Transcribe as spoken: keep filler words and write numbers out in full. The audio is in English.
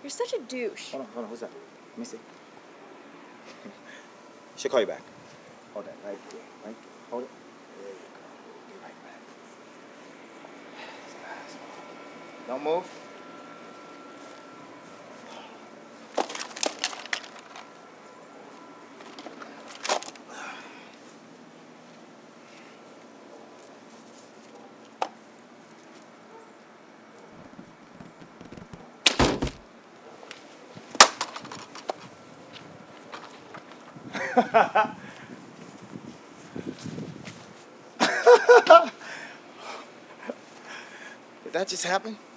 You're such a douche. Hold on, hold on, who's that? Let me see. She'll call you back. Hold that, right there, right there. Hold it. There you go. Be right back. Don't move. Did that just happen?